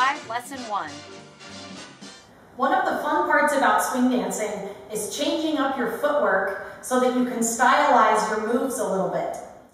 5, Lesson 1. One of the fun parts about swing dancing is changing up your footwork so that you can stylize your moves a little bit.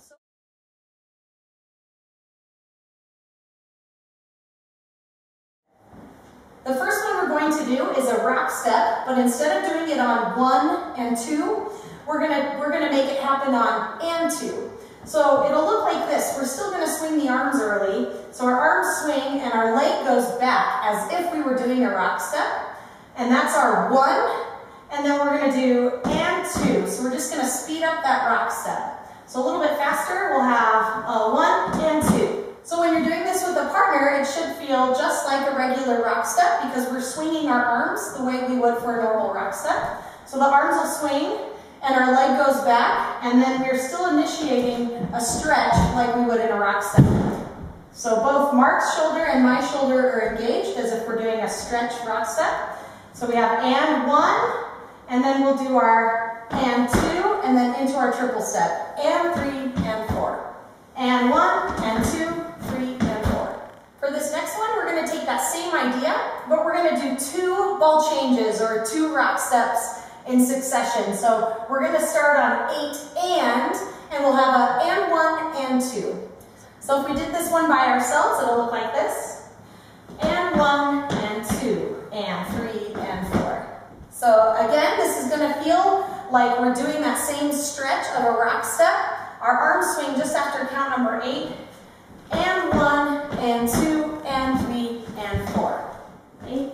The first one we're going to do is a rock step, but instead of doing it on 1 and 2, we're gonna make it happen on and 2. So it'll look like this. We're still gonna swing the arms early. So our arms swing and our leg goes back as if we were doing a rock step. And that's our 1. And then we're gonna do and 2. So we're just gonna speed up that rock step. So a little bit faster, we'll have 1 and 2. So when you're doing this with a partner, it should feel just like a regular rock step because we're swinging our arms the way we would for a normal rock step. So the arms will swing and our leg goes back, and then we're still initiating a stretch like we would in a rock step. So both Mark's shoulder and my shoulder are engaged as if we're doing a stretch rock step. So we have and 1, and then we'll do our and 2, and then into our triple step. And 3 and 4. And 1 and 2. 3 and 4. For this next one, we're going to take that same idea, but we're going to do 2 ball changes or 2 rock steps in succession. So we're going to start on 8 and we'll have a and 1 and 2. So if we did this one by ourselves, it'll look like this. And 1 and 2 and 3 and 4. So again, this is going to feel like we're doing that same stretch of a rock step. Our arms swing just after count number 8. And 1 and 2 and 3 and 4. 8 and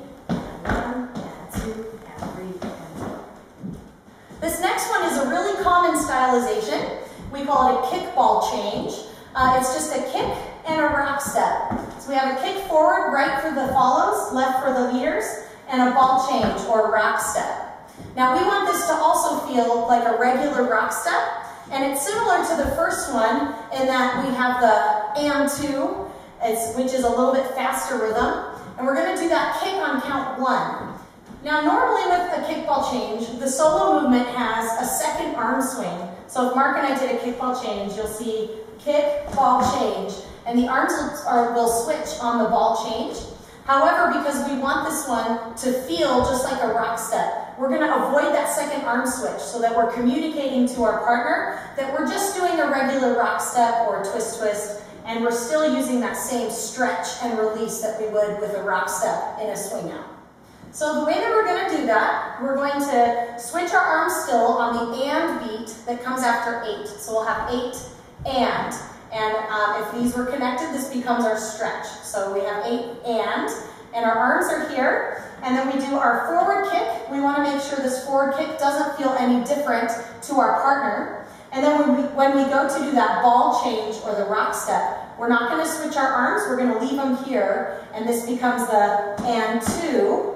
1 and 2 and 3 and 4. This next one is a really common stylization. We call it a kick ball change. It's just a kick and a rock step. So we have a kick forward, right for the follows, left for the leaders, and a ball change or rock step. Now we want this to also feel like a regular rock step. And it's similar to the first one in that we have the and 2, which is a little bit faster rhythm. And we're going to do that kick on count 1. Now normally with a kick ball change, the solo movement has a second arm swing. So if Mark and I did a kick ball change, you'll see kick, ball, change. And the arms will switch on the ball change. However, because we want this one to feel just like a rock step, we're going to avoid that second arm switch so that we're communicating to our partner that we're just doing a regular rock step or twist twist, and we're still using that same stretch and release that we would with a rock step in a swing out. So the way that we're going to do that, we're going to switch our arms still on the and beat that comes after 8. So we'll have 8 and if these were connected, this becomes our stretch. So we have 8 and our arms are here, and then we do our forward kick. We want to make sure this forward kick doesn't feel any different to our partner. And then when we go to do that ball change or the rock step, we're not going to switch our arms, we're going to leave them here, and this becomes the and 2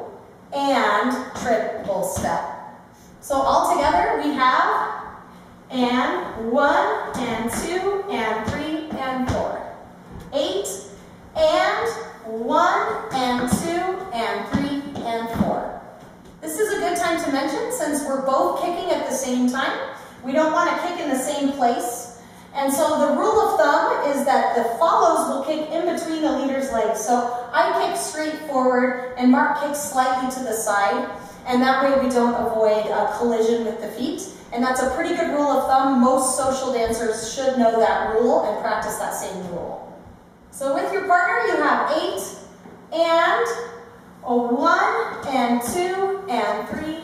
and triple step. So all together we have and 1 and 2 and 3 and 4. 8 and 1 and 2 and 3 and 4. This is a good time to mention, since we're both kicking at the same time, we don't want to kick in the same place. And so the rule of thumb is that the follows will kick in between the leader's legs. So I kick straight forward and Mark kicks slightly to the side, and that way we don't avoid a collision with the feet. And that's a pretty good rule of thumb. Most social dancers should know that rule and practice that same rule. So with your partner, you have 8 and a 1 and 2 and 3